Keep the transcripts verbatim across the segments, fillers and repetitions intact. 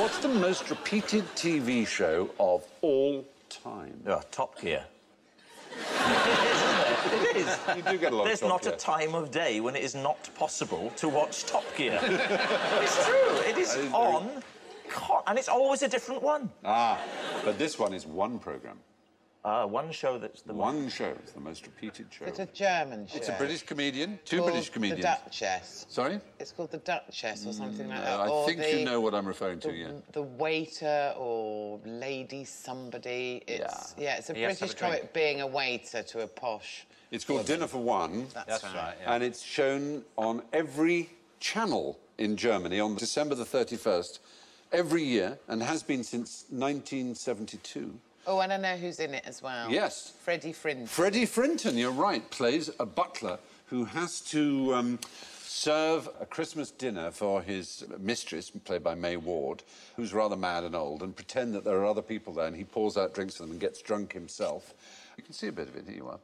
What's the most repeated T V show of all time? Oh, Top Gear. It is. You do get a lot There's of Top not Gear. a time of day when it is not possible to watch Top Gear. It's true. It is on, and it's always a different one. Ah, but this one is one programme. Uh, one show that's the one. One show is the most repeated show. It's a German show. It's a British comedian. Two called British comedians. The Duchess. Sorry? It's called The Duchess or something like Mm, that. I or think the, you know what I'm referring to, the, yeah. The waiter or lady somebody. It's, yeah. yeah, it's a He has to British have a drink. comic being a waiter to a posh... It's called Dinner for One. That's, That's right. right, yeah. And it's shown on every channel in Germany on December the thirty-first every year and has been since nineteen seventy-two. Oh, and I know who's in it as well. Yes. Freddie Frinton. Freddie Frinton, you're right, plays a butler who has to um, serve a Christmas dinner for his mistress, played by May Ward, who's rather mad and old, and pretend that there are other people there, and he pours out drinks for them and gets drunk himself. You can see a bit of it, here you are.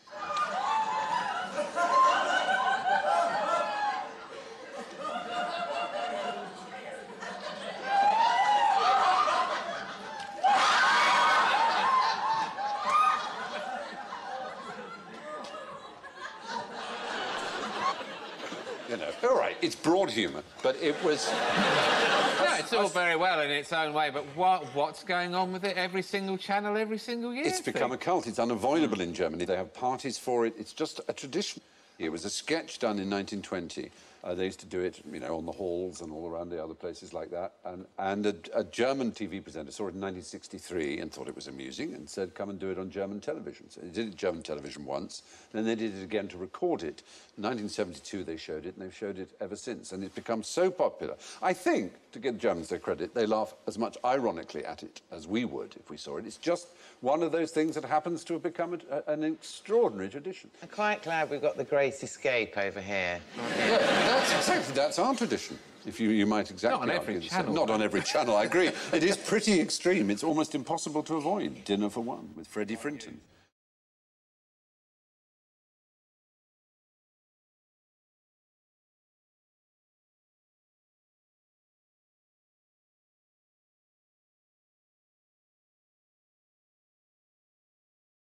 You know, all right, it's broad humour, but it was... Yeah, it's all very well in its own way, but what, what's going on with it every single channel, every single year? It's become a cult. It's unavoidable in Germany. They have parties for it. It's just a tradition. It was a sketch done in nineteen twenty. Uh, they used to do it, you know, on the halls and all around the other places like that. And, and a, a German T V presenter saw it in nineteen sixty-three and thought it was amusing and said, come and do it on German television. So they did it on German television once, then they did it again to record it. In nineteen seventy-two, they showed it, and they've showed it ever since. And it's become so popular. I think, to give the Germans their credit, they laugh as much ironically at it as we would if we saw it. It's just one of those things that happens to have become a, a, an extraordinary tradition. I'm quite glad we've got the Great Escape over here. Yeah, that's exactly, that's our tradition, if you, you might exactly Not on every argue. channel. Not on every channel, I agree. It is pretty extreme. It's almost impossible to avoid. Dinner for One with Freddie Frinton.